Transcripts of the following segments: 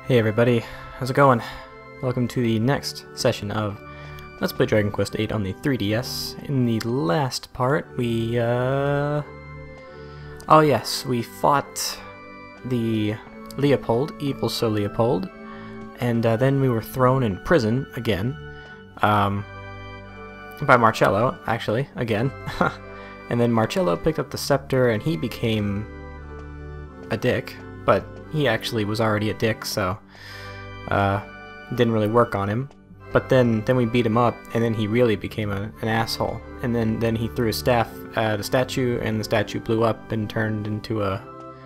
Hey everybody, how's it going? Welcome to the next session of Let's Play Dragon Quest VIII on the 3DS. In the last part, we, oh yes, we fought the Leopold, Evil Sir Leopold, and then we were thrown in prison again, by Marcello, actually, again. And then Marcello picked up the scepter and he became a dick, but he actually was already a dick, so didn't really work on him. But then we beat him up, and then he really became an asshole. And then he threw a staff at a statue, and the statue blew up and turned into a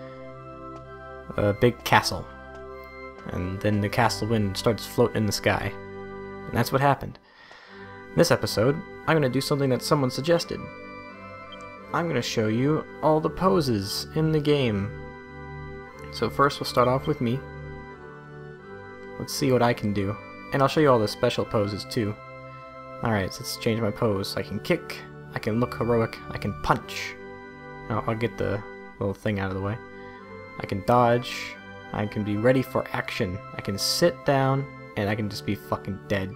big castle. And then the castle wind starts floating in the sky. And that's what happened. In this episode, I'm going to do something that someone suggested. I'm going to show you all the poses in the game. So first we'll start off with me. Let's see what I can do. And I'll show you all the special poses too. Alright, so let's change my pose. I can kick, I can look heroic, I can punch. I'll get the little thing out of the way. I can dodge, I can be ready for action, I can sit down, and I can just be fucking dead.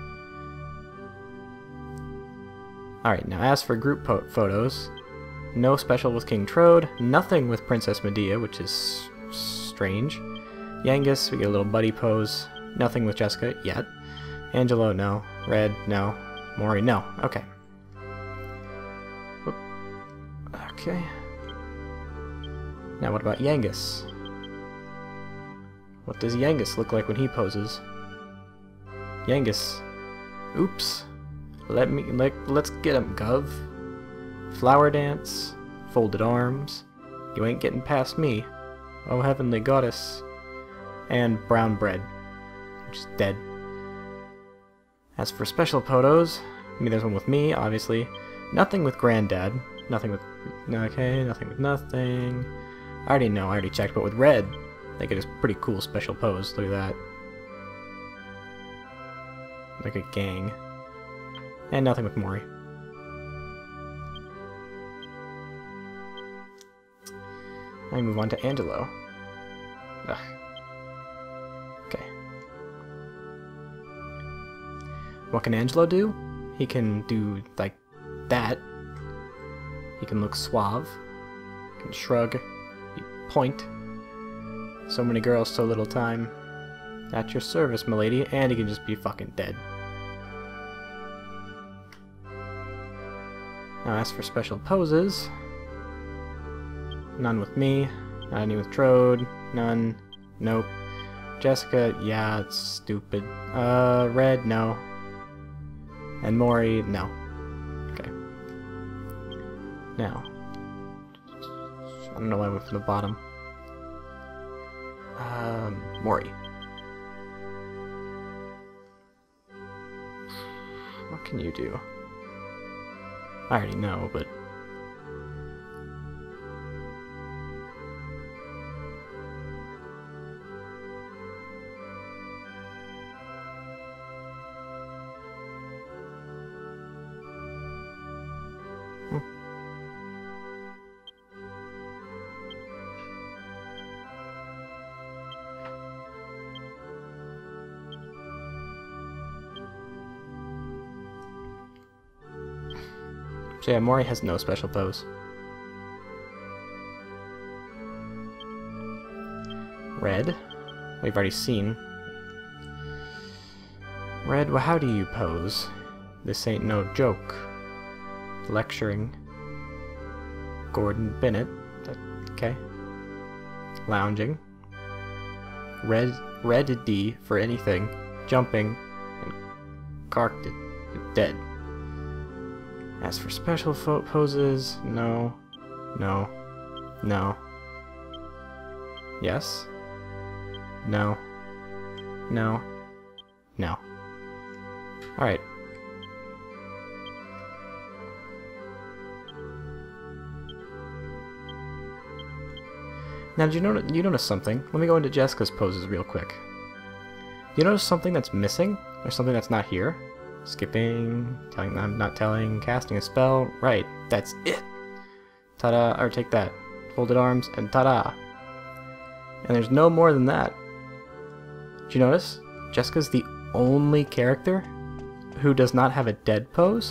Alright, now as for group photos, no special with King Trode, nothing with Princess Medea, which is strange. Yangus, we get a little buddy pose. Nothing with Jessica yet. Angelo, no. Red, no. Mori, no. Okay. Whoop. Okay. Now what about Yangus? What does Yangus look like when he poses? Yangus. Oops. Let's get him, Gov. Flower dance. Folded arms. You ain't getting past me. Oh heavenly goddess. And brown bread, which is dead. As for special photos, I mean, there's one with me, obviously. Nothing with Granddad. Nothing with... Okay, nothing with nothing. I already know, I already checked, but with Red, they get a pretty cool special pose. Look at that. Like a gang. And nothing with Mori. I move on to Angelo. Ugh. Okay. What can Angelo do? He can do, like, that. He can look suave. He can shrug. He point. So many girls, so little time. At your service, milady. And he can just be fucking dead. Now, as for special poses, none with me. Not any with Trode. None. Nope. Jessica, yeah, it's stupid. Red, no. And Mori, no. Okay. Now. I don't know why I went from the bottom. Mori. What can you do? I already know, but... So yeah, Mori has no special pose. Red, we've already seen. Red, well, how do you pose? This ain't no joke. Lecturing. Gordon Bennett. Okay. Lounging. Red D for anything. Jumping. And Karked it. Dead. As for special poses, no. No. No. Yes. No. No. No. Alright. Now, did you notice something? Let me go into Jessica's poses real quick. Do you notice something that's missing? Or something that's not here? Skipping, I'm not telling, casting a spell. Right, that's it. Ta-da, or take that. Folded arms, and ta-da. And there's no more than that. you notice? Jessica's the only character who does not have a dead pose.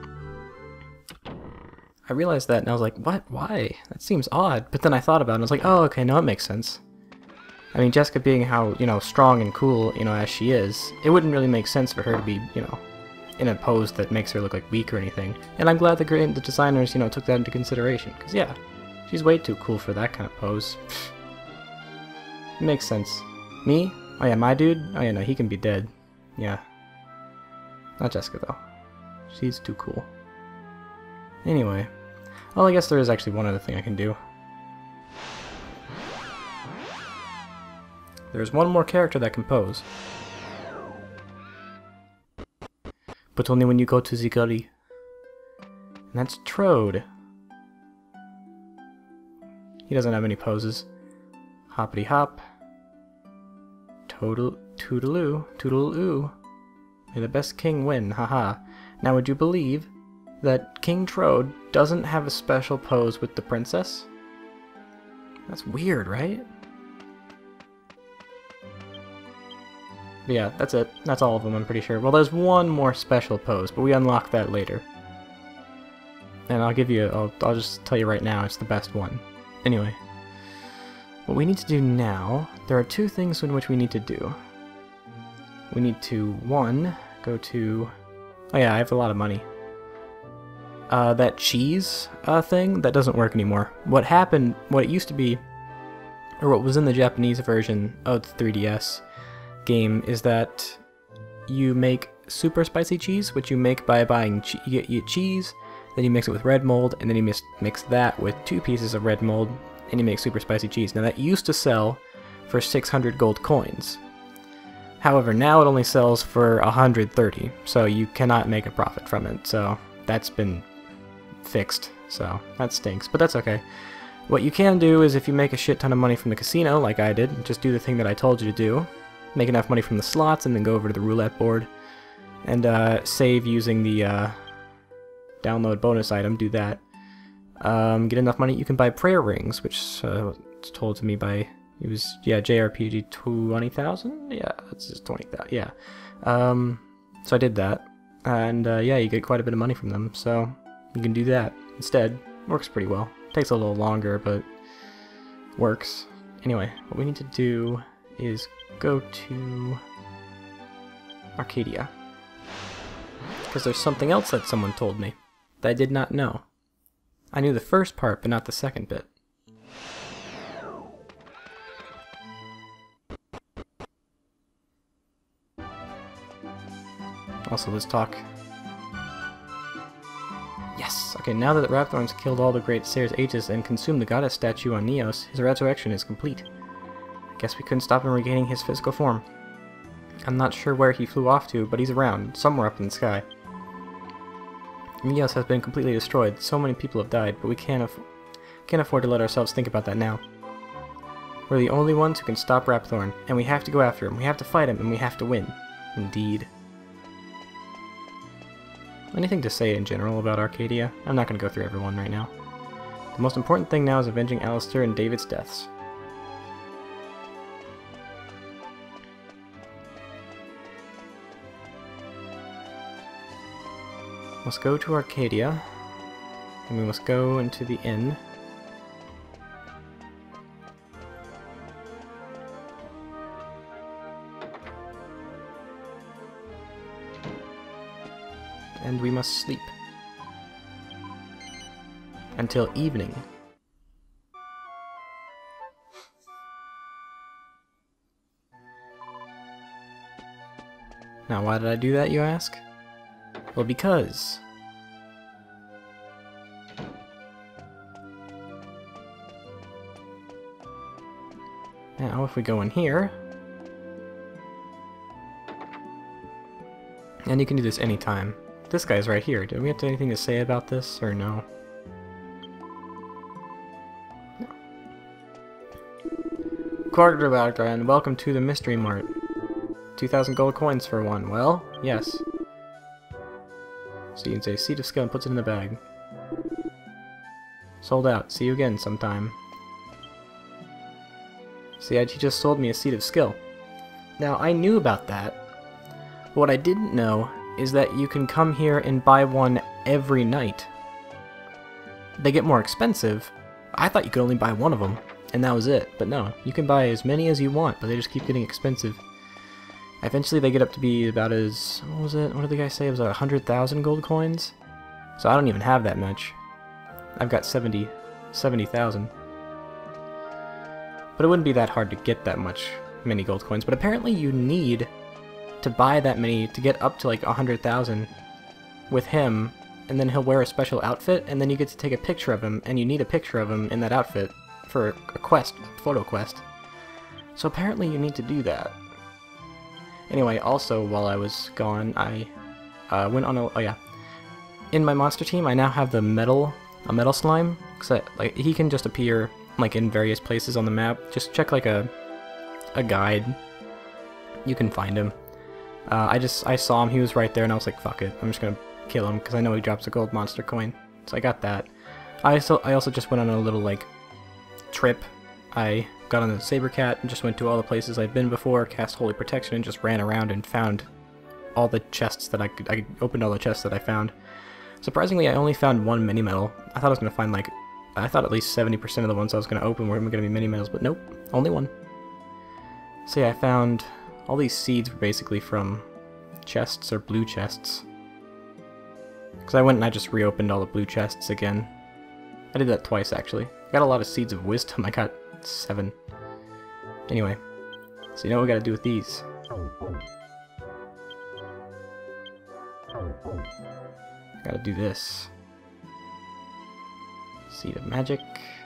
I realized that and I was like, what? Why? That seems odd. But then I thought about it and I was like, oh, okay, no, it makes sense. I mean, Jessica being how, you know, strong and cool, you know, as she is, it wouldn't really make sense for her to be, you know, in a pose that makes her look like weak or anything. And I'm glad the designers, you know, took that into consideration. Because, yeah, she's way too cool for that kind of pose. It makes sense. Me? Oh yeah, my dude? Oh yeah, no, he can be dead. Yeah. Not Jessica, though. She's too cool. Anyway. Well, I guess there is actually one other thing I can do. There's one more character that can pose. But only when you go to the gully. And that's Trode. He doesn't have any poses. Hoppity hop. Toodaloo. Toodaloo. May the best king win, haha. Now would you believe that King Trode doesn't have a special pose with the princess? That's weird, right? But yeah, that's it. That's all of them, I'm pretty sure. Well, there's one more special pose, but we unlock that later. And I'll give you, I'll just tell you right now, it's the best one. Anyway, what we need to do now, there are two things in which we need to do. We need to, one, go to, oh yeah, I have a lot of money. That cheese thing, that doesn't work anymore. What happened, what it used to be, or what was in the Japanese version of the 3DS game, is that you make super spicy cheese, which you make by buying you get cheese, then you mix it with red mold, and then you mix that with 2 pieces of red mold, and you make super spicy cheese. Now that used to sell for 600 gold coins. However, now it only sells for 130, so you cannot make a profit from it. So that's been fixed, so that stinks, but that's okay. What you can do is if you make a shit ton of money from the casino, like I did, just do the thing that I told you to do. Make enough money from the slots and then go over to the roulette board and save using the download bonus item, do that. Get enough money, you can buy prayer rings, which was told to me by, it was, yeah, JRPG 20,000? Yeah, that's just 20,000, yeah. So I did that, and yeah, you get quite a bit of money from them, so you can do that instead. Works pretty well. Takes a little longer, but works. Anyway, what we need to do is go to Arcadia. Because there's something else that someone told me that I did not know. I knew the first part, but not the second bit. Also, let's talk. Yes! Okay, now that Rapthorn's killed all the great Sayers Aegis and consumed the goddess statue on Neos, his resurrection is complete. I guess we couldn't stop him regaining his physical form. I'm not sure where he flew off to, but he's around, somewhere up in the sky. Neos has been completely destroyed. So many people have died, but we can't afford to let ourselves think about that now. We're the only ones who can stop Rapthorn, and we have to go after him. We have to fight him, and we have to win. Indeed. Anything to say in general about Arcadia? I'm not going to go through everyone right now. The most important thing now is avenging Alistair and David's deaths. Must go to Arcadia, and we must go into the inn. And we must sleep until evening. Now, why did I do that, you ask? Well, because now if we go in here, and you can do this anytime. This guy's right here. Do we have anything to say about this, or no? No. Quarterback, and welcome to the Mystery Mart. 2,000 gold coins for one. Well, yes. So you can say Seed of Skill and puts it in the bag. Sold out. See you again sometime. See, he just sold me a Seed of Skill. Now, I knew about that, but what I didn't know is that you can come here and buy one every night. They get more expensive. I thought you could only buy one of them, and that was it. But no, you can buy as many as you want, but they just keep getting expensive. Eventually they get up to be about as... what was it? What did the guy say? It was 100,000 gold coins? So I don't even have that much. I've got 70,000. But it wouldn't be that hard to get that many gold coins. But apparently you need to buy that many to get up to like 100,000 with him, and then he'll wear a special outfit, and then you get to take a picture of him, and you need a picture of him in that outfit for a quest, photo quest. So apparently you need to do that. Anyway, also while I was gone, I went on a... oh yeah. In my monster team, I now have a metal slime, because like he can just appear like in various places on the map. Just check like a guide. You can find him. I saw him, he was right there, and I was like, fuck it, I'm just gonna kill him, because I know he drops a gold monster coin. So I got that. I also just went on a little, like, trip. I got on the Sabercat and just went to all the places I'd been before, cast Holy Protection, and just ran around and found all the chests that I opened all the chests that I found. Surprisingly, I only found one mini medal. I thought I was gonna find, like, I thought at least 70% of the ones I was gonna open were gonna be mini medals, but nope, only one. So yeah, I found all these seeds were basically from chests or blue chests. Because I went and I just reopened all the blue chests again. I did that twice actually. I got a lot of seeds of wisdom. I got 7. Anyway, so you know what we gotta do with these. Gotta do this. Seed of magic.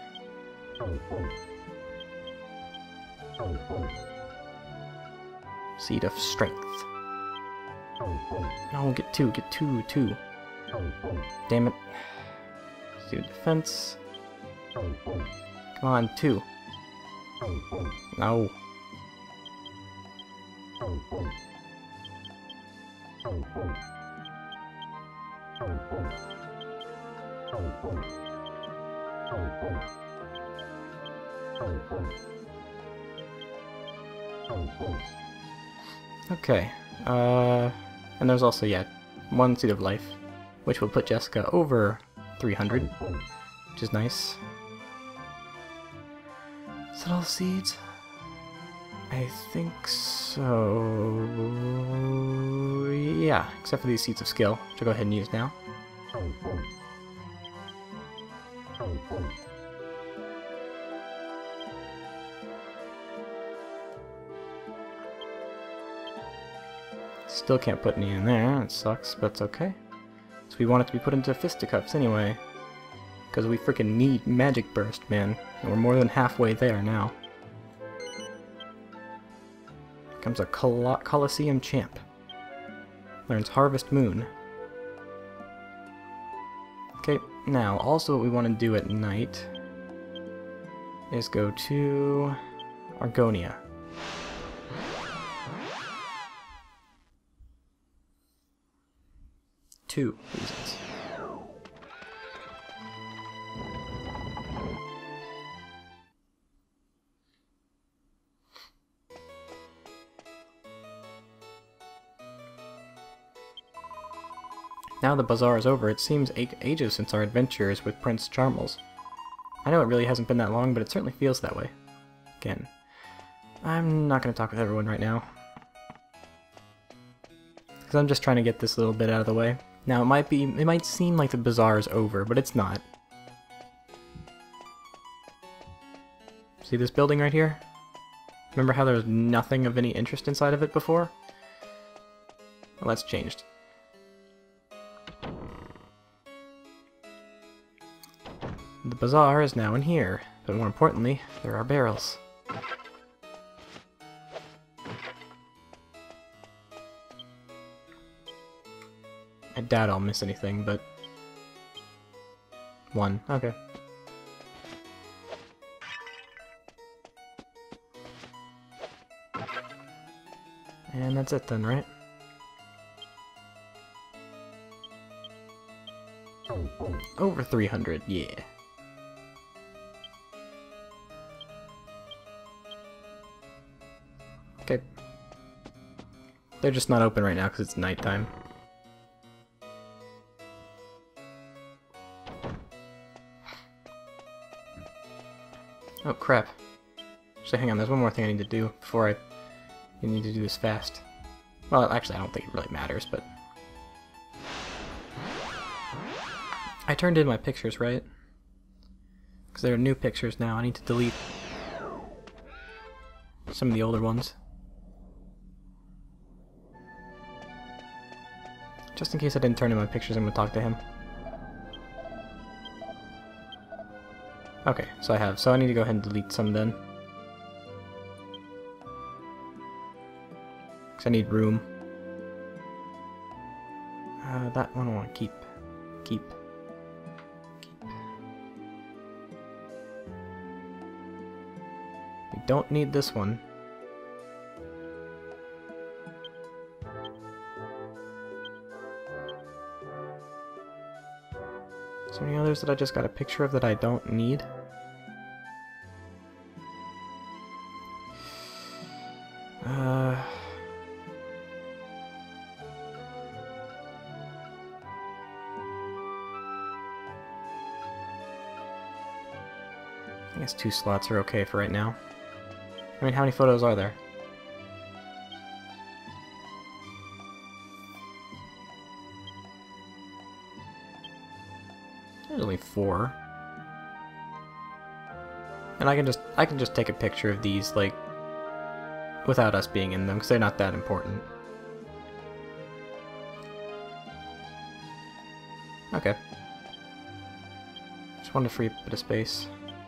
Seed of strength. No, get two. Damn it. Seed of defense. Come on, 2. No. Okay, and there's also, yeah, 1 seed of life, which will put Jessica over 300, which is nice. Is that all the seeds? I think so, yeah, except for these seeds of skill, which I'll go ahead and use now. Still can't put any in there, it sucks, but it's okay. So we want it to be put into fisticuffs anyway. Because we freaking need Magic Burst, man. And we're more than halfway there now. Becomes a Colosseum champ. Learns Harvest Moon. Okay, now, also what we want to do at night is go to Argonia. Two reasons. Now the bazaar is over, it seems ages since our adventures with Prince Charmles. I know it really hasn't been that long, but it certainly feels that way. Again, I'm not going to talk with everyone right now, because I'm just trying to get this little bit out of the way. Now it might seem like the bazaar is over, but it's not. See this building right here? Remember how there was nothing of any interest inside of it before? Well, that's changed. The bazaar is now in here, but more importantly, there are barrels. I doubt I'll miss anything, but... 1, okay. And that's it then, right? Over 300, yeah. Okay. They're just not open right now because it's nighttime. Oh crap. So hang on, there's one more thing I need to do before I need to do this fast. Well, actually I don't think it really matters, but... I turned in my pictures, right? Because there are new pictures now. I need to delete some of the older ones. Just in case I didn't turn in my pictures, I'm going to talk to him. Okay, so I have. So I need to go ahead and delete some then. Because I need room. That one I want to keep. Keep. We don't need this one. Is there any others that I just got a picture of that I don't need? I guess 2 slots are okay for right now. I mean, how many photos are there? There's only 4. And I can just take a picture of these, like, without us being in them, because they're not that important. Okay. Just wanted to free up a bit of space.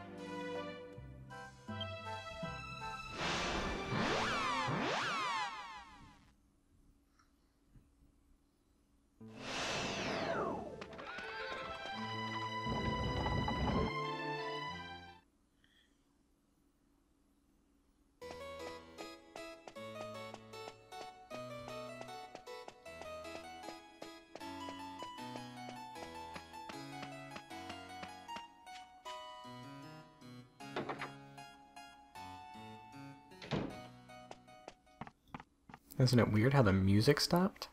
Isn't it weird how the music stopped?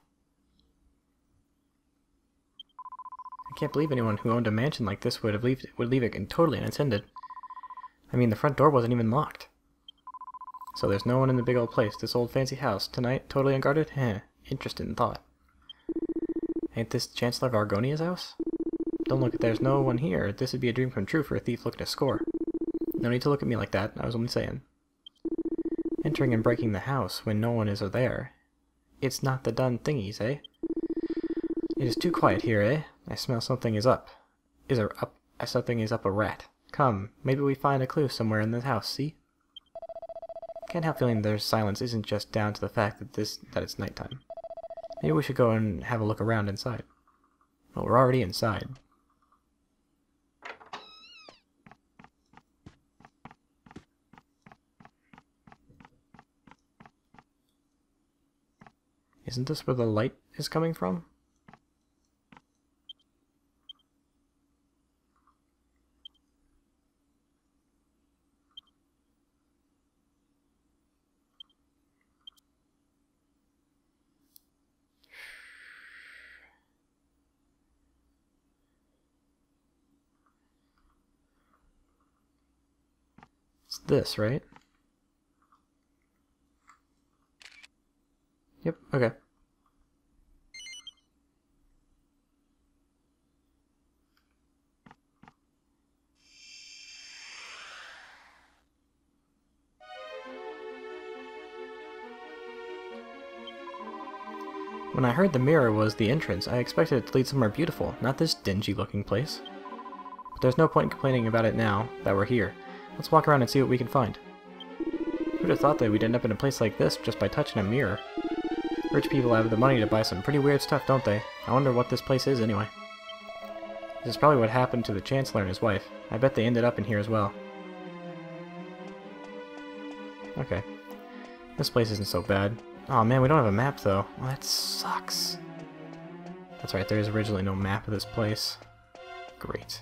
I can't believe anyone who owned a mansion like this would leave it totally unattended. I mean, the front door wasn't even locked. So there's no one in the big old place, this old fancy house, tonight, totally unguarded? Heh, interesting thought. Ain't this Chancellor of Argonia's house? Don't look, if there's no one here, this would be a dream come true for a thief looking to score. No need to look at me like that, I was only saying. Entering and breaking the house when no one is there. It's not the done thingies, eh? It is too quiet here, eh? I smell something is up. Something is up a rat. Come, maybe we find a clue somewhere in this house, see? Can't help feeling their silence isn't just down to the fact that it's nighttime. Maybe we should go and have a look around inside. Well, we're already inside. Isn't this where the light is coming from? It's this, right? Yep, okay. When I heard the mirror was the entrance, I expected it to lead somewhere beautiful, not this dingy-looking place. But there's no point in complaining about it now that we're here. Let's walk around and see what we can find. Who'd have thought that we'd end up in a place like this just by touching a mirror? Rich people have the money to buy some pretty weird stuff, don't they? I wonder what this place is anyway. This is probably what happened to the Chancellor and his wife. I bet they ended up in here as well. Okay. This place isn't so bad. Aw man, we don't have a map though. Well, that sucks. That's right, there is originally no map of this place. Great.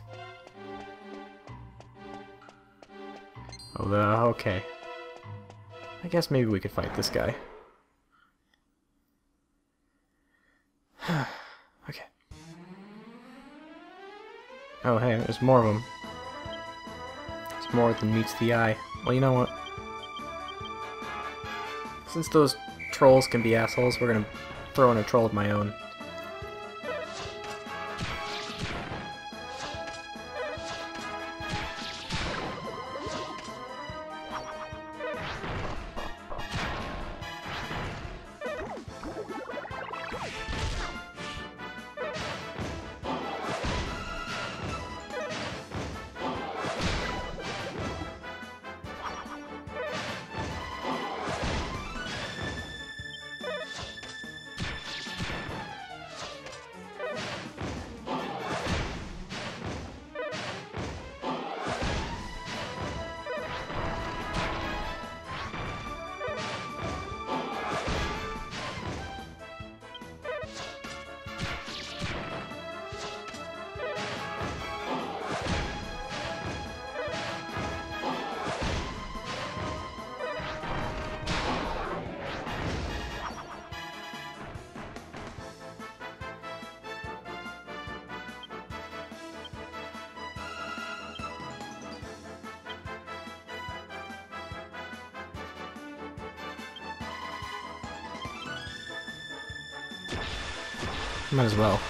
Oh, okay. I guess maybe we could fight this guy. Oh hey, there's more of them. There's more than meets the eye. Well, you know what? Since those trolls can be assholes, we're gonna throw in a troll of my own. Might as well.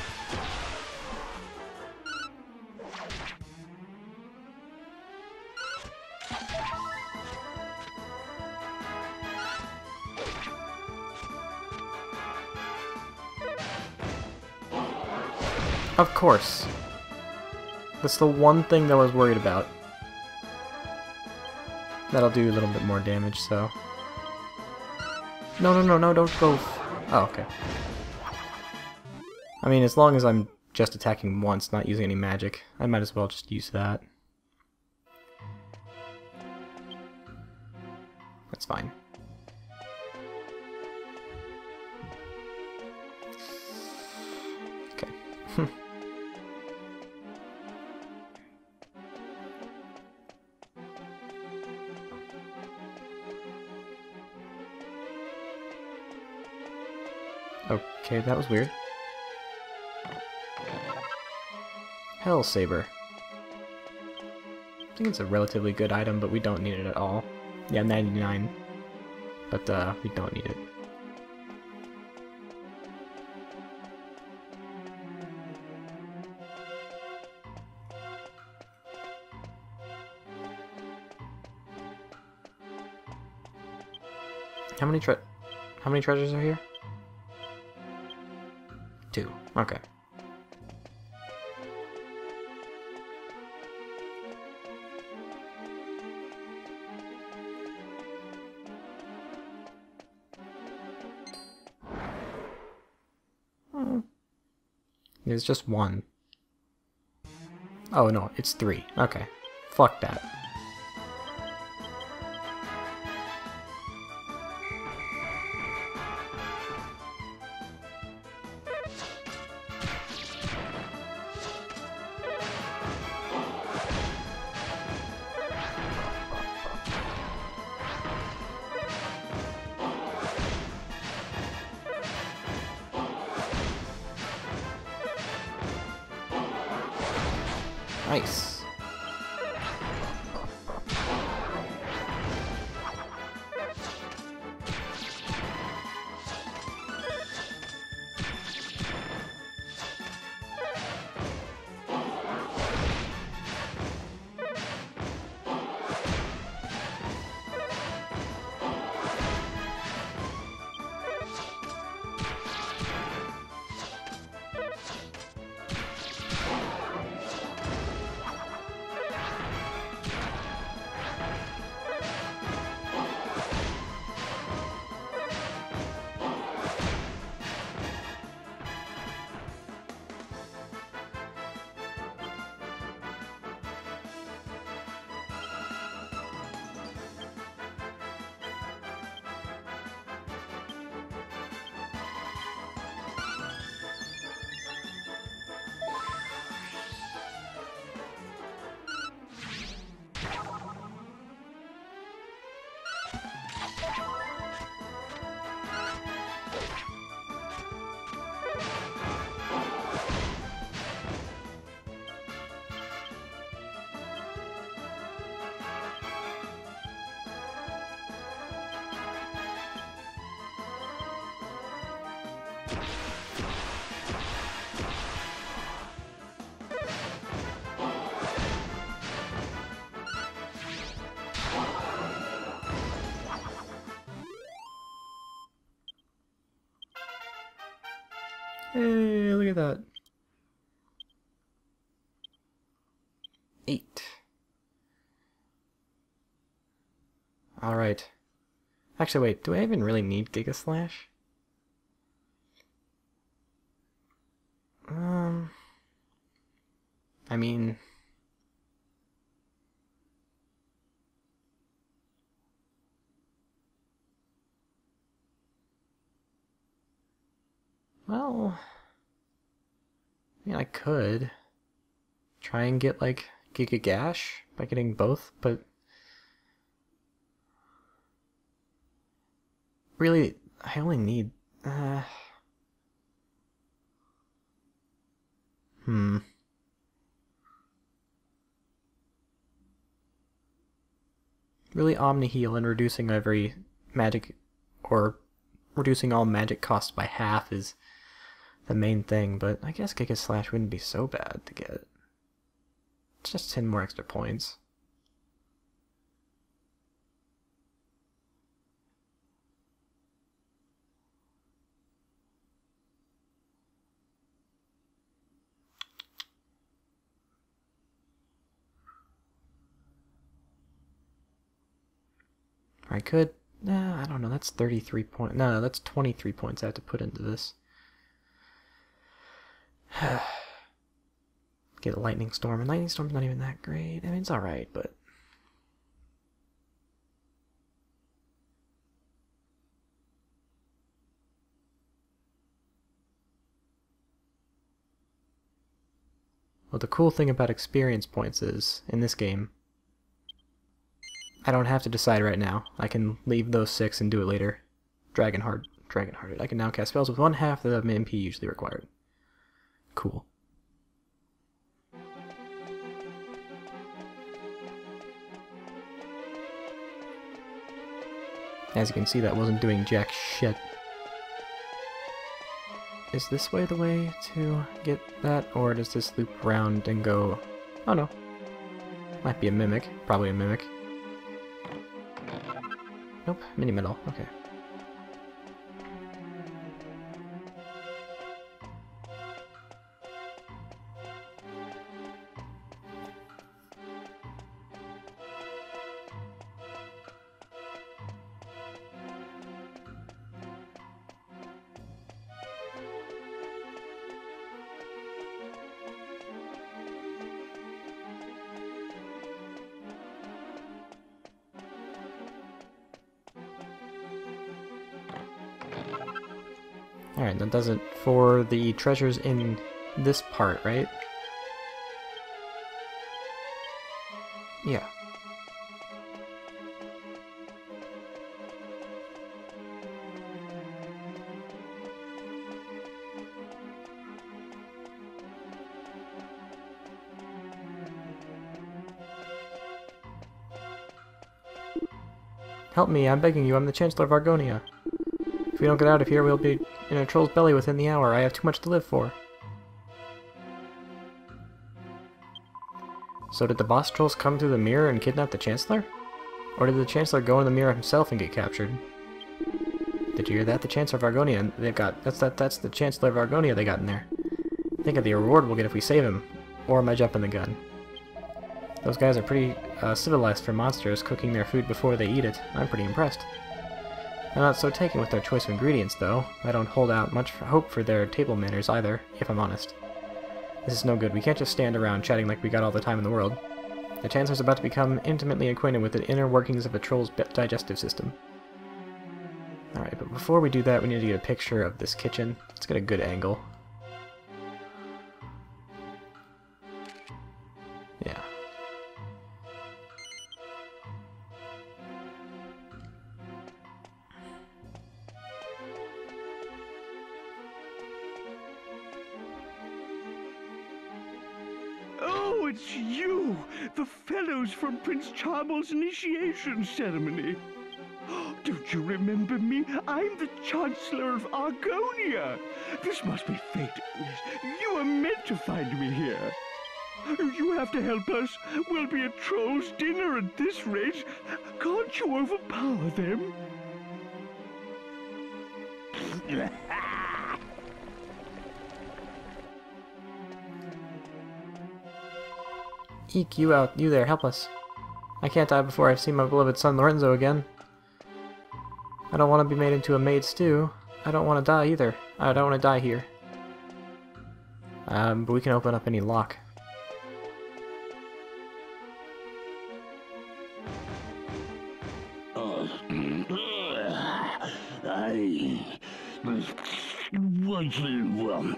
Of course. That's the one thing that I was worried about. That'll do a little bit more damage, so... No, don't go... Oh, okay. I mean, as long as I'm just attacking once, not using any magic, I might as well just use that. That's fine. Okay. Okay, that was weird. Hell Saber. I think it's a relatively good item, but we don't need it at all. Yeah, 99. But, we don't need it. How many treasures are here? 2. Okay. There's just 1. Oh no, it's 3. Okay. Fuck that. Nice. Hey, look at that. 8. Alright. Actually, wait, do I even really need Giga Slash? I mean... Well... I mean, I could try and get, like, Giga Gash by getting both, but... Really, I only need... Really, Omni Heal and reducing every magic, or reducing all magic costs by half is the main thing, but I guess Giga Slash wouldn't be so bad to get. It's just 10 more extra points. I could, I don't know, that's 33 points, no, that's 23 points I have to put into this. Get a Lightning Storm, and Lightning Storm's not even that great. I mean, it's alright, but... Well, the cool thing about experience points is, in this game, I don't have to decide right now. I can leave those 6 and do it later. Dragonhearted. I can now cast spells with 1/2 the MP usually required. Cool. As you can see, that wasn't doing jack shit. Is this way the way to get that, or does this loop around and go... Oh no. Might be a mimic. Probably a mimic. Nope, mini medal. Okay. Alright, that does it for the treasures in this part, right? Yeah. Help me, I'm begging you, I'm the Chancellor of Argonia. If we don't get out of here, we'll be in a troll's belly within the hour. I have too much to live for. So did the boss trolls come through the mirror and kidnap the Chancellor? Or did the Chancellor go in the mirror himself and get captured? Did you hear that? The Chancellor of Argonia, they've got... That's the Chancellor of Argonia they got in there. Think of the reward we'll get if we save him. Or am I jumping the gun? Those guys are pretty civilized for monsters, cooking their food before they eat it. I'm pretty impressed. I'm not so taken with their choice of ingredients, though. I don't hold out much hope for their table manners either, if I'm honest. This is no good. We can't just stand around chatting like we got all the time in the world. The Chancellor's about to become intimately acquainted with the inner workings of a troll's digestive system. Alright, but before we do that, we need to get a picture of this kitchen. Let's get a good angle. Yeah. Oh, it's you! The fellows from Prince Charmele's initiation ceremony. Don't Don't you remember me? I'm the Chancellor of Argonia. This must be fate. You were meant to find me here. You have to help us. We'll be at Troll's dinner at this rate. Can't you overpower them? Eek, you out. You there, help us. I can't die before I see my beloved son Lorenzo again. I don't want to be made into a maid stew. I don't want to die either. I don't want to die here. But we can open up any lock. What do you want?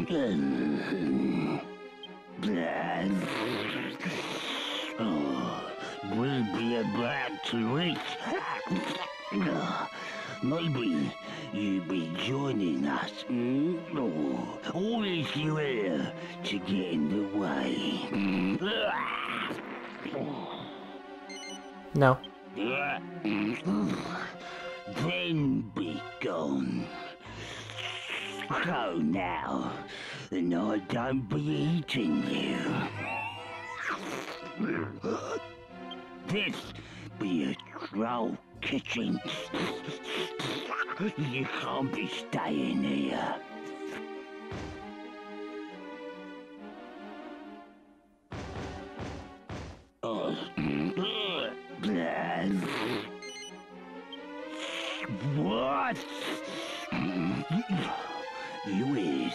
We'll be about to eat. Maybe you'll be joining us. Or is you here to get in the way? No. Then be gone. Go now, and I don't be eating you. This be a troll kitchen. You can't be staying here. What? You is?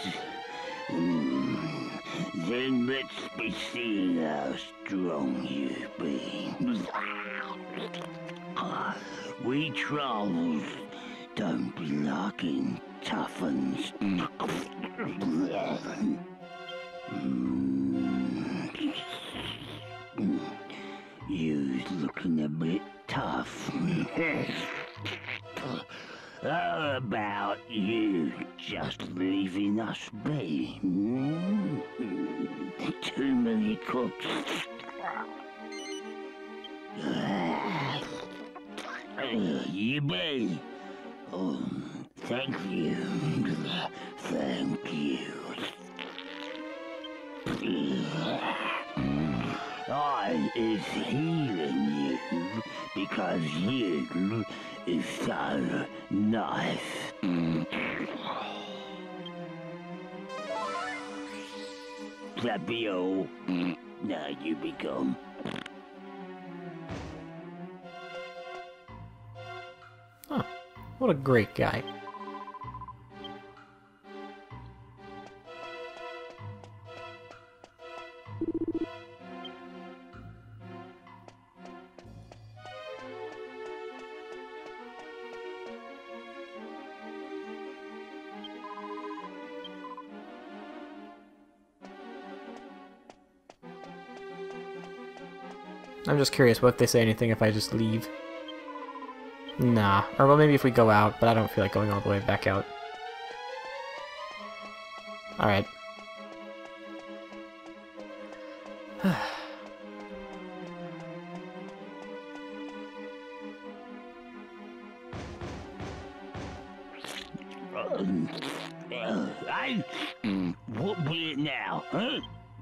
Then let's be seeing how strong you be. We trolls don't be liking tough uns. You's looking a bit tough. How about you just leaving us be? Too many cooks. You be. Oh, thank you. Thank you. I is healing you because you is so nice. That be all. Now you be gone. Huh. What a great guy. I'm just curious, what if they say anything if I just leave? Nah. Or well, maybe if we go out, but I don't feel like going all the way back out. Alright. Hey, what be it now, huh?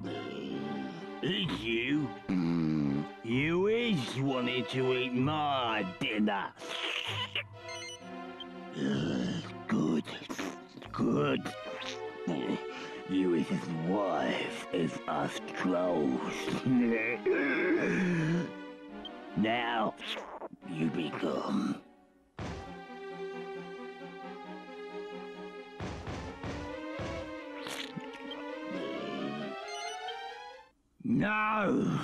Is you? You is wanting to eat my dinner. Good. Good. You is his wife, is us trolls. Now, you be gone. No!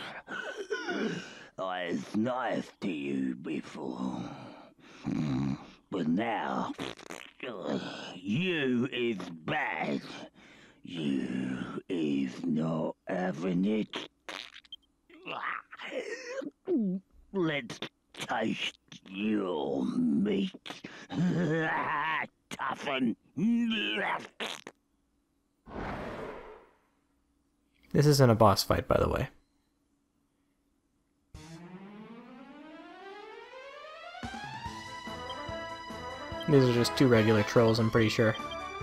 I was nice to you before. But now, you is bad. You is not having it. Let's taste your meat. Toughen. This isn't a boss fight, by the way. These are just two regular trolls, I'm pretty sure.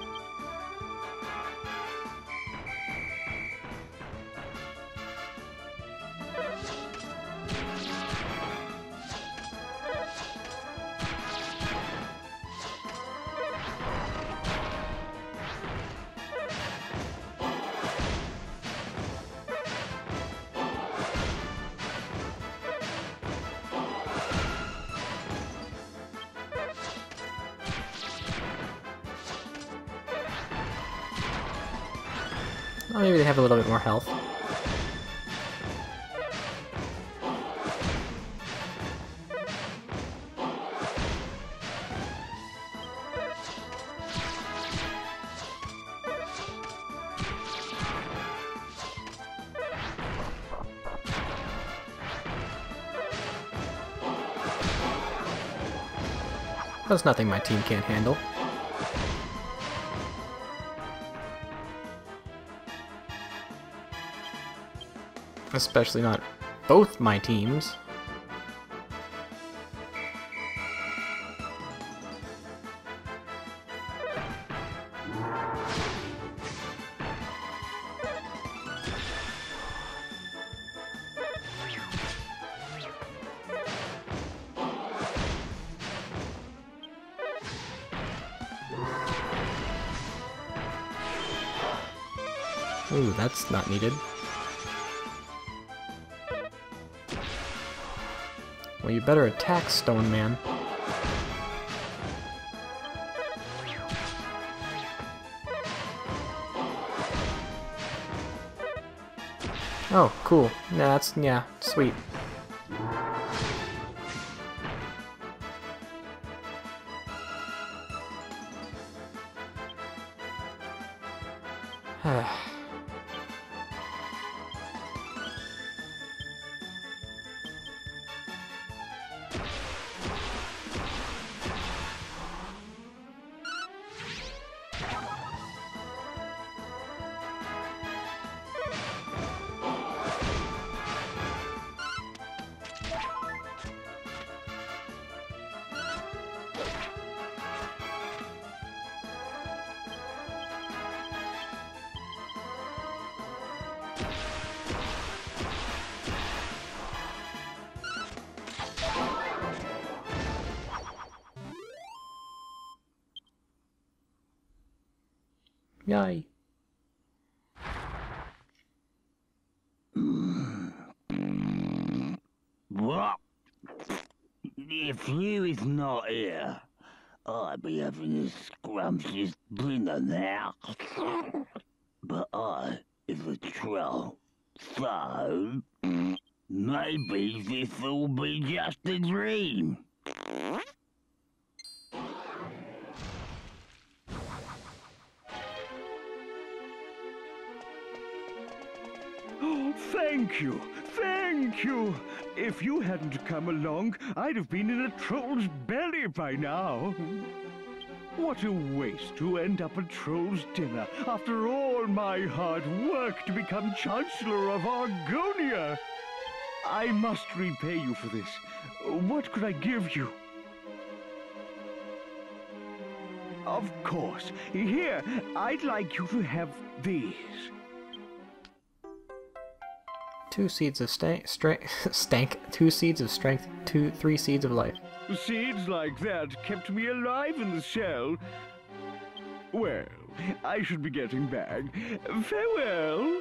Oh, maybe they have a little bit more health. That's nothing my team can't handle. Especially not both my teams. Ooh, that's not needed. Well, you better attack, Stone Man. Oh, cool. Nah, yeah, sweet. Yay. What? If you is not here, I'd be having a scrumptious dinner now. But I is a troll, so maybe this'll be just a dream. Oh, thank you! Thank you! If you hadn't come along, I'd have been in a troll's belly by now. What a waste to end up at Troll's dinner after all my hard work to become Chancellor of Argonia. I must repay you for this. What could I give you? Of course. Here, I'd like you to have these. 2 seeds of stank, 2 seeds of strength, 3 seeds of life. Seeds like that kept me alive in the shell. Well, I should be getting back. Farewell.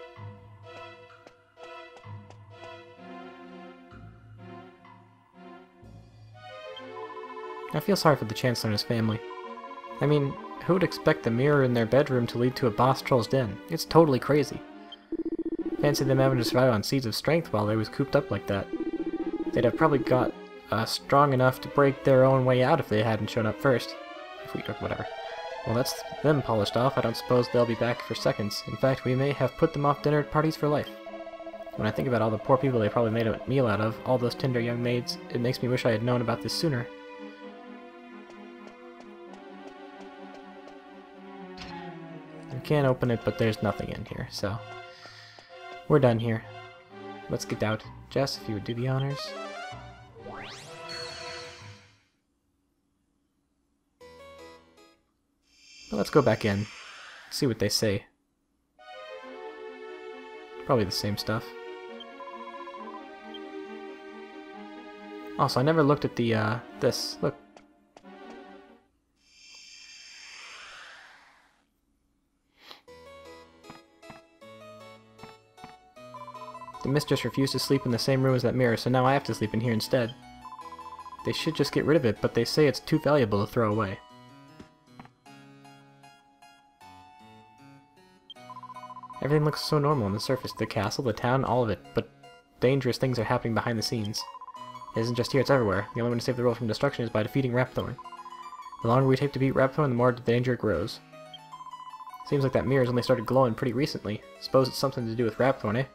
I feel sorry for the Chancellor and his family. I mean, who would expect the mirror in their bedroom to lead to a boss troll's den? It's totally crazy. Fancy them having to survive on seeds of strength while they was cooped up like that. They'd have probably got strong enough to break their own way out if they hadn't shown up first. Whatever. Well, that's them polished off. I don't suppose they'll be back for seconds. In fact, we may have put them off dinner parties for life. When I think about all the poor people they probably made a meal out of, all those tender young maids, it makes me wish I had known about this sooner. I can't open it, but there's nothing in here, so... We're done here. Let's get out. Jess, if you would do the honors. But let's go back in. See what they say. Probably the same stuff. Also, I never looked at the, this. Look. The mistress refused to sleep in the same room as that mirror, so now I have to sleep in here instead. They should just get rid of it, but they say it's too valuable to throw away. Everything looks so normal on the surface. The castle, the town, all of it. But dangerous things are happening behind the scenes. It isn't just here, it's everywhere. The only way to save the world from destruction is by defeating Rapthorn. The longer we take to beat Rapthorn, the more the danger grows. Seems like that mirror's only started glowing pretty recently. Suppose it's something to do with Rapthorn, eh?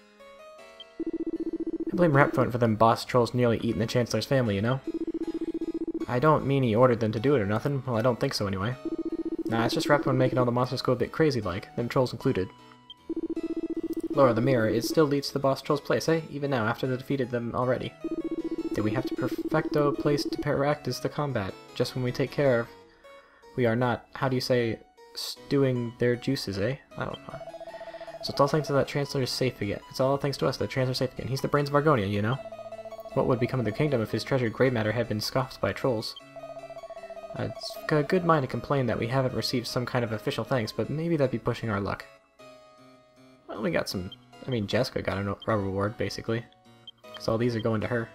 I blame Rapthorn for them boss trolls nearly eating the Chancellor's family, you know? I don't mean he ordered them to do it or nothing. Well, I don't think so anyway. Nah, it's just Rapthorn making all the monsters go a bit crazy-like, them trolls included. Laura, the mirror, it still leads to the boss troll's place, eh? Even now, after they defeated them already. Did we have to perfecto place to practice the combat? Just when we take care of... We are not, how do you say, stewing their juices, eh? I don't know. So it's all thanks to that Chancellor is safe again. It's all thanks to us that Chancellor's safe again. He's the brains of Argonia, you know? What would become of the kingdom if his treasured grey matter had been scoffed by trolls? It's got a good mind to complain that we haven't received some kind of official thanks, but maybe that'd be pushing our luck. Well, we got some... I mean, Jessica got a reward, basically. So all these are going to her.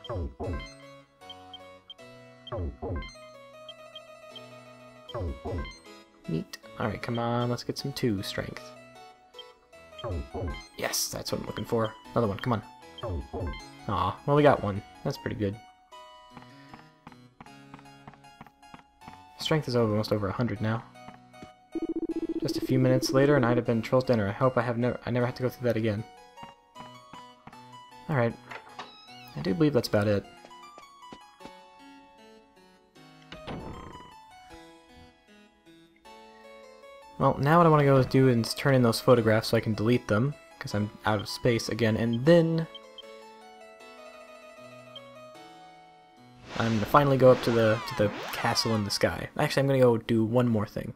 Neat. Alright, come on, let's get some 2 strength. Yes, that's what I'm looking for. Another one, come on. Aw, well we got 1. That's pretty good. Strength is almost over 100 now. Just a few minutes later and I'd have been Troll's dinner. I hope I never have to go through that again. Alright. I do believe that's about it. Well, now what I want to go do is turn in those photographs so I can delete them, because I'm out of space again, and then I'm going to finally go up to the castle in the sky. Actually, I'm going to go do one more thing.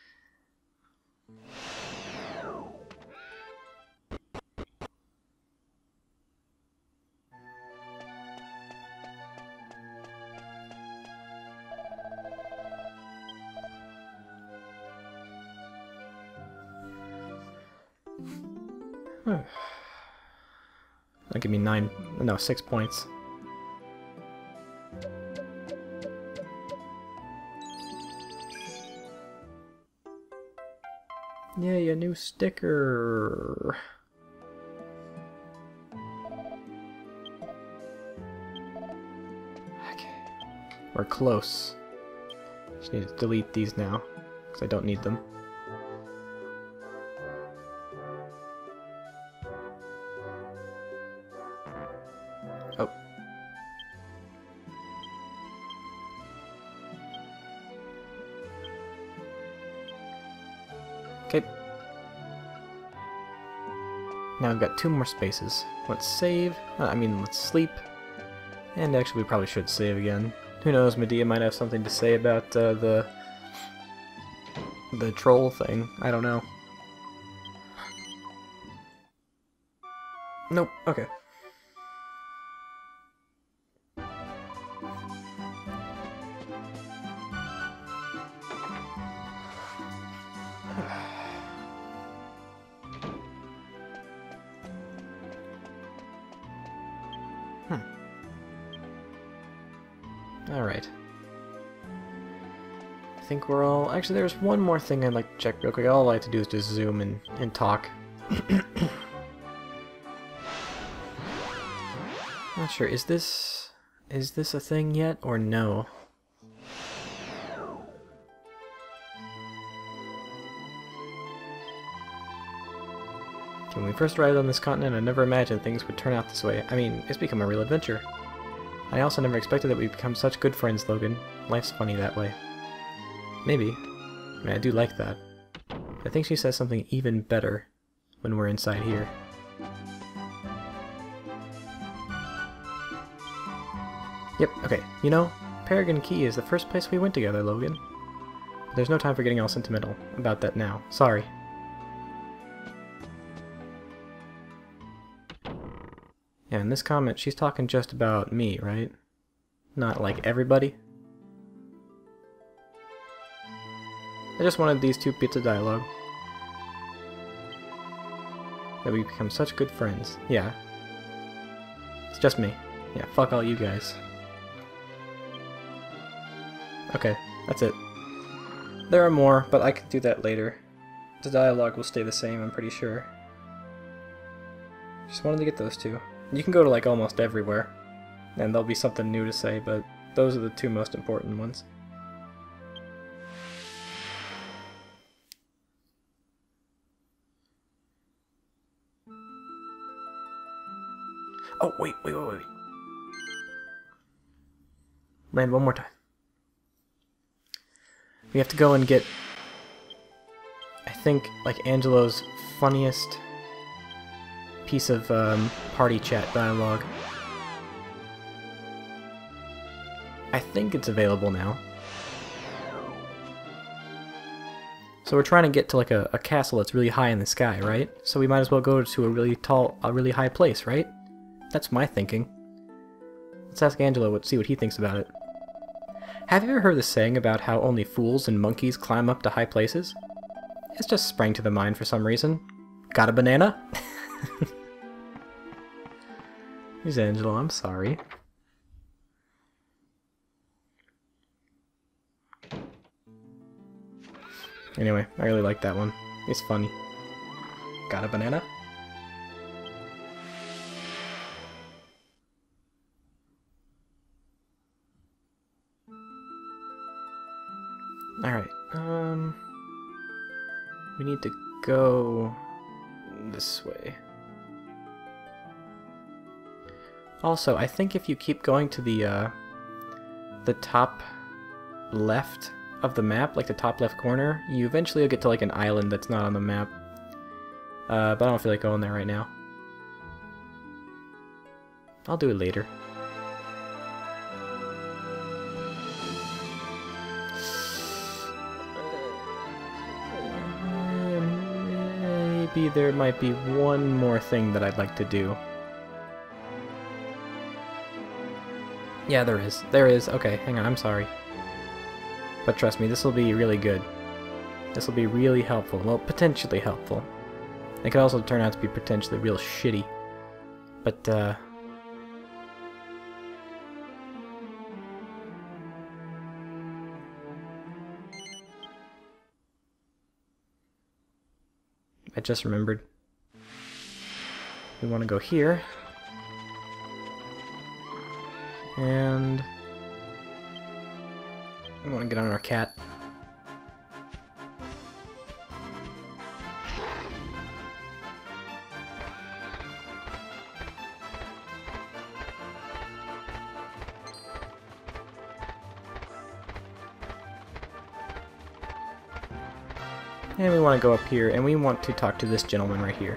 That'll give me 6 points. Yay, a new sticker! Okay. We're close. Just need to delete these now, because I don't need them. Oh. Okay. Now we've got 2 more spaces. Let's save. Let's sleep. And actually, we probably should save again. Who knows, Medea might have something to say about the troll thing. I don't know. Nope. Okay. Alright. I think we're all... Actually, there's one more thing I'd like to check real quick. All I like to do is just zoom and talk. Not sure. Is this a thing yet, or no? When we first arrived on this continent, I never imagined things would turn out this way. I mean, it's become a real adventure. I also never expected that we'd become such good friends, Logan. Life's funny that way. Maybe. I mean, I do like that. I think she says something even better when we're inside here. Yep, okay. You know, Peregrine Key is the first place we went together, Logan. There's no time for getting all sentimental about that now. Sorry. Yeah, in this comment, she's talking just about me, right? Not like everybody. I just wanted these 2 bits of dialogue. That we become such good friends. Yeah. It's just me. Yeah, fuck all you guys. Okay, that's it. There are more, but I could do that later. The dialogue will stay the same, I'm pretty sure. Just wanted to get those 2. You can go to like almost everywhere, and there'll be something new to say, but those are the 2 most important ones. Oh, wait. Land one more time. We have to go and get, I think, like Angelo's funniest piece of party chat dialogue. I think it's available now. So we're trying to get to like a castle that's really high in the sky, right? So we might as well go to a really high place, right? That's my thinking. Let's ask Angelo see what he thinks about it. Have you ever heard the saying about how only fools and monkeys climb up to high places? It's just sprang to the mind for some reason. Got a banana? Here's Angelo, I'm sorry. Anyway, I really like that one. It's funny. Got a banana? Alright, we need to go this way. Also, I think if you keep going to the top left of the map, like the top left corner, you eventually will get to like an island that's not on the map. But I don't feel like going there right now. I'll do it later. Maybe there might be one more thing that I'd like to do. Yeah, there is. There is. Okay, hang on, I'm sorry. But trust me, this will be really good. This will be really helpful. Well, potentially helpful. It could also turn out to be potentially real shitty. But, I just remembered. We want to go here. And we want to get on our cat. And we want to go up here, and we want to talk to this gentleman right here.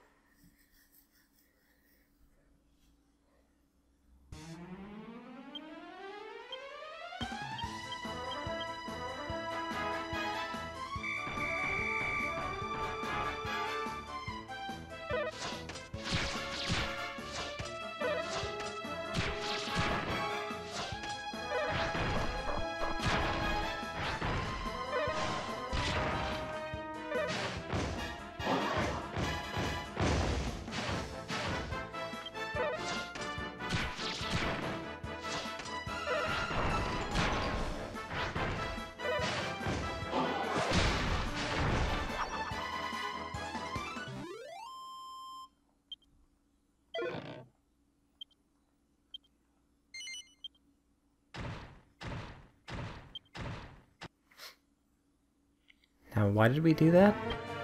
Now, why did we do that?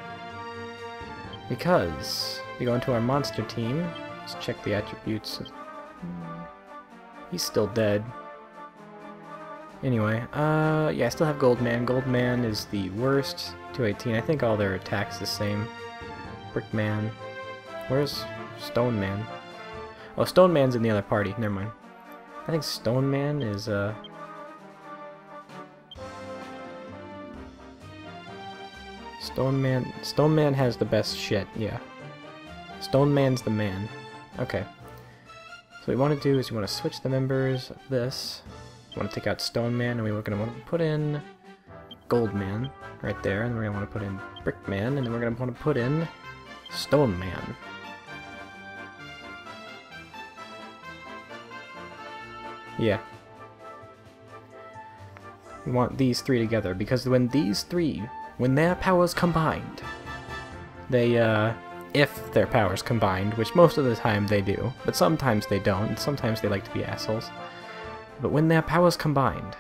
Because we go into our monster team. Let's check the attributes. He's still dead. Anyway, yeah, I still have Goldman. Goldman is the worst. 218. I think all their attacks the same. Brickman. Where's Stoneman? Oh, Stoneman's in the other party. Never mind. I think Stoneman is, Stone Man has the best shit, yeah. Stone Man's the man. Okay. So what we want to do is we want to switch the members of this. We want to take out Stone Man, and we're going to want to put in Gold Man right there, and we're going to want to put in Brick Man, and then we're going to want to put in Stone Man. Yeah. We want these three together, because when these three, when their powers combined, they, if their powers combined, which most of the time they do, but sometimes they don't, and sometimes they like to be assholes, but when their powers combined,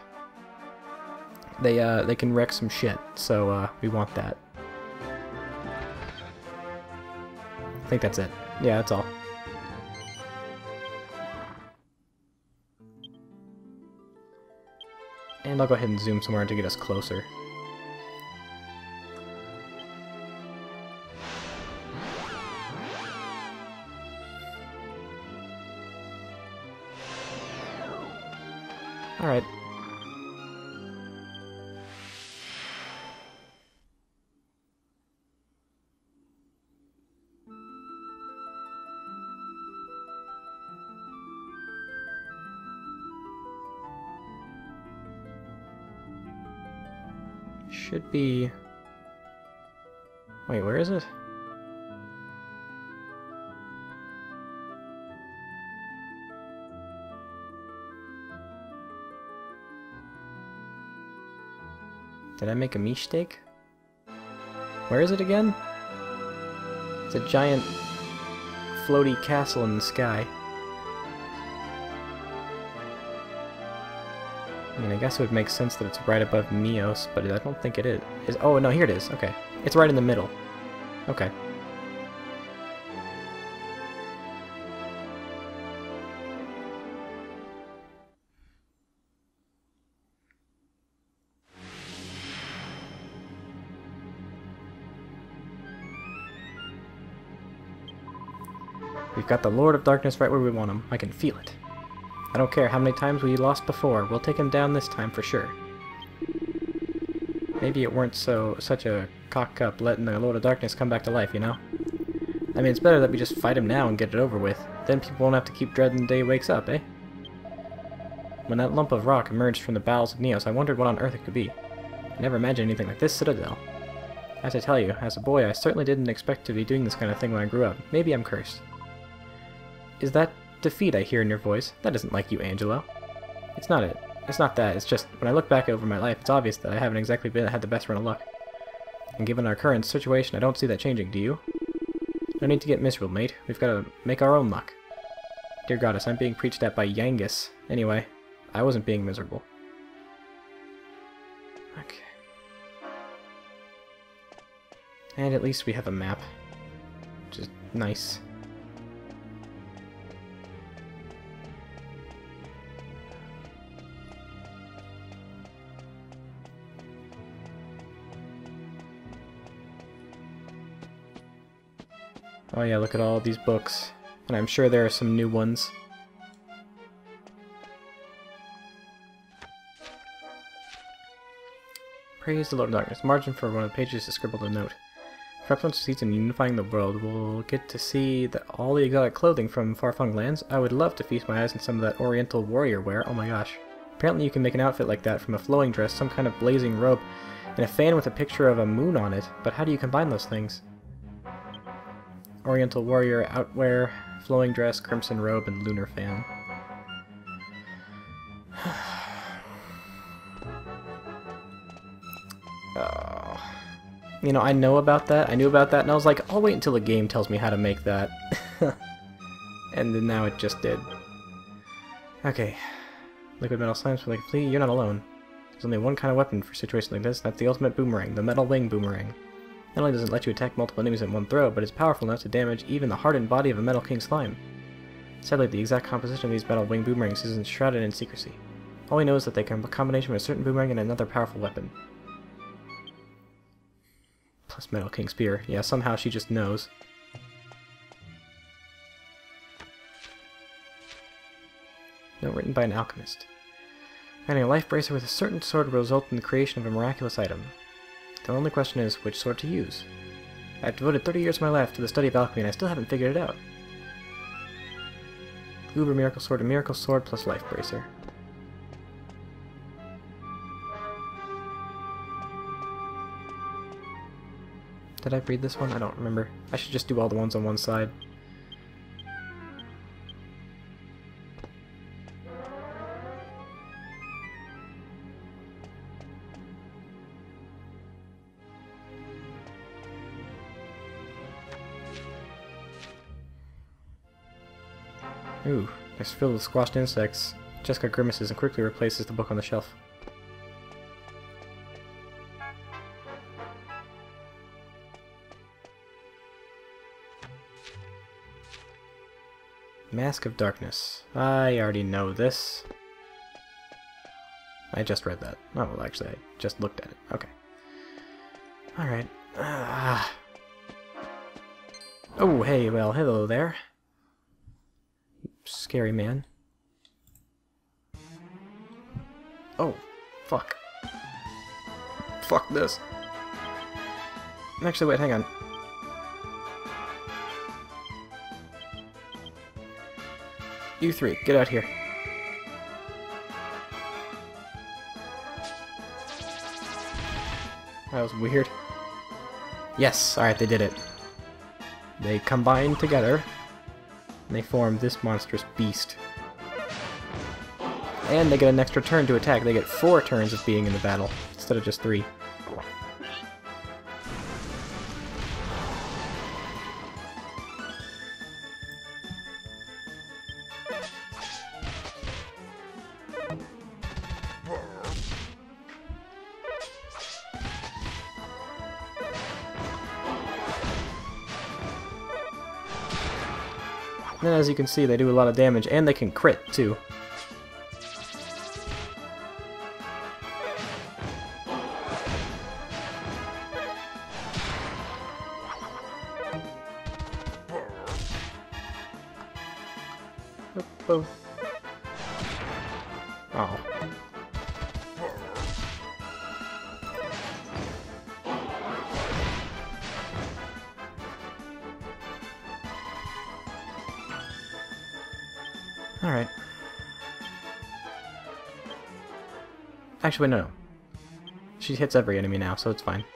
they can wreck some shit, so, we want that. I think that's it. Yeah, that's all. And I'll go ahead and zoom somewhere to get us closer. Alright. Should be... Wait, where is it? Did I make a mistake? Where is it again? It's a giant floaty castle in the sky. I mean, I guess it would make sense that it's right above Neos, but I don't think it is. Oh, no, here it is. Okay. It's right in the middle. Okay. We've got the Lord of Darkness right where we want him. I can feel it. I don't care how many times we lost before, we'll take him down this time for sure. Maybe it weren't such a cock-up letting the Lord of Darkness come back to life, you know? I mean, it's better that we just fight him now and get it over with. Then people won't have to keep dreading the day he wakes up, eh? When that lump of rock emerged from the bowels of Neos, I wondered what on earth it could be. I never imagined anything like this citadel. As I tell you, as a boy, I certainly didn't expect to be doing this kind of thing when I grew up. Maybe I'm cursed. Is that defeat I hear in your voice? That isn't like you, Angelo. It's not it. It's not that. It's just, when I look back over my life, it's obvious that I haven't exactly had the best run of luck. And given our current situation, I don't see that changing, do you? No need to get miserable, mate. We've got to make our own luck. Dear goddess, I'm being preached at by Yangus. Anyway, I wasn't being miserable. Okay. And at least we have a map. Which is nice. Oh yeah, look at all these books. And I'm sure there are some new ones. Praise the Lord of Darkness. Margin for one of the pages is scribbled a note. Perhaps once succeeds in unifying the world, we'll get to see all the exotic clothing from far-flung lands. I would love to feast my eyes on some of that oriental warrior wear. Oh my gosh. Apparently you can make an outfit like that from a flowing dress, some kind of blazing robe, and a fan with a picture of a moon on it. But how do you combine those things? Oriental warrior, outwear, flowing dress, crimson robe, and lunar fan. You know, I know about that. I knew about that, and I was like, I'll wait until the game tells me how to make that. And then now it just did. Okay. Liquid metal slimes for like a flea. You're not alone. There's only one kind of weapon for situations like this, and that's the ultimate boomerang, the metal wing boomerang. Not only does it let you attack multiple enemies in one throw, but it's powerful enough to damage even the hardened body of a Metal King slime. Sadly, the exact composition of these metal wing boomerangs is shrouded in secrecy. All we know is that they can be a combination of a certain boomerang and another powerful weapon. Plus Metal King Spear. Yeah, somehow she just knows. Note written by an alchemist. Finding a life bracer with a certain sword will result in the creation of a miraculous item. The only question is which sword to use. I've devoted 30 years of my life to the study of alchemy and I still haven't figured it out. Uber Miracle Sword and Miracle Sword plus Life Bracer. Did I read this one? I don't remember. I should just do all the ones on one side. Ooh, it's filled with squashed insects. Jessica grimaces and quickly replaces the book on the shelf. Mask of Darkness. I already know this. I just read that. Oh, well, actually, I just looked at it. Okay. Alright. Oh, hey, well, hello there. Scary man. Oh, fuck. Fuck this. Actually, wait, hang on. You three, get out here. That was weird. Yes, alright, they did it. They combined together, and they formed this monstrous beast. And they get an extra turn to attack. They get 4 turns of being in the battle, instead of just 3. And as you can see, they do a lot of damage, and they can crit, too. Oh. Oh. Alright. Actually, no. She hits every enemy now, so it's fine.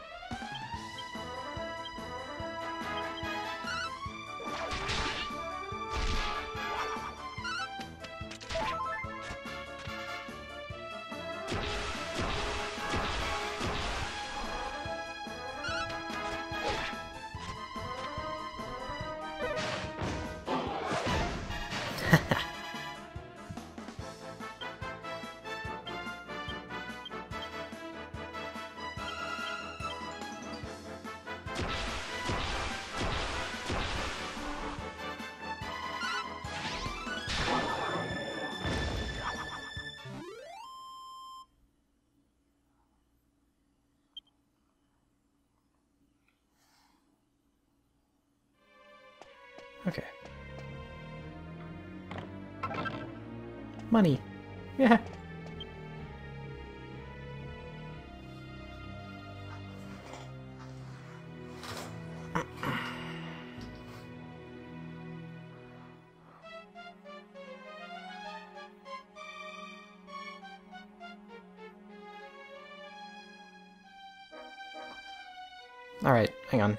Okay. Money. Yeah. Alright, hang on.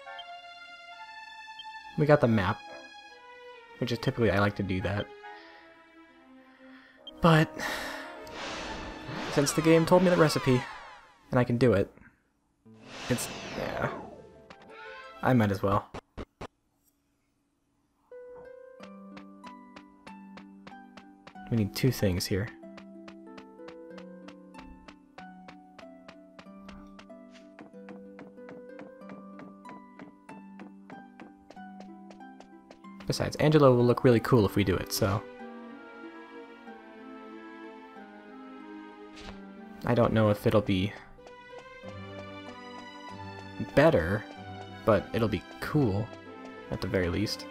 We got the map, which is typically I like to do that. But since the game told me the recipe, and I can do it, yeah, I might as well. We need 2 things here. Besides, Angelo will look really cool if we do it, so... I don't know if it'll be... better, but it'll be cool, at the very least.